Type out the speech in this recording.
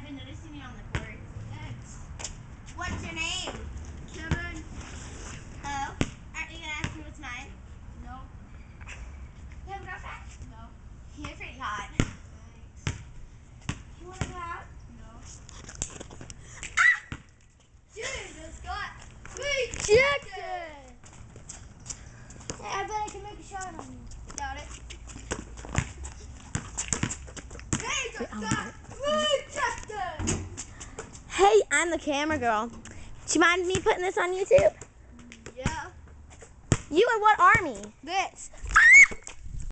been noticing you on the court. What's your name? Kevin. Hello? Aren't you going to ask me what's mine? No. You have a girlfriend? No. You're pretty hot. Thanks. You want to go out? No. Ah! Dude, it's got rejected. Hey, I bet I can make a shot on you. Got it. Hey, it's got rejected. Hey, I'm the camera girl. Do you mind me putting this on YouTube? Yeah. You and what army? This.